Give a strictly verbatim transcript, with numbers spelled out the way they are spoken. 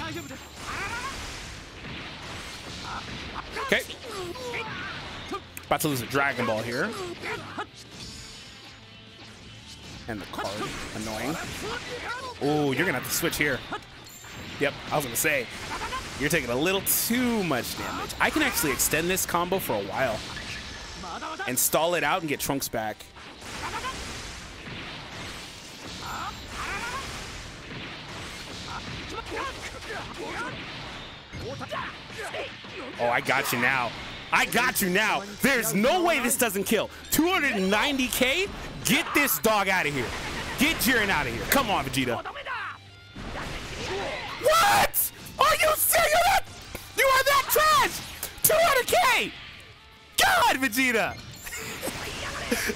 Okay. About to lose a Dragon Ball here. And the card. Annoying. Oh, you're going to have to switch here. Yep, I was going to say. You're taking a little too much damage. I can actually extend this combo for a while. And stall it out and get Trunks back. Oh, I got you now. I got you now. There's no way this doesn't kill. two hundred ninety K? Get this dog out of here. Get Jiren out of here. Come on, Vegeta. What? Are you serious? You are that trash? two hundred K? God, Vegeta.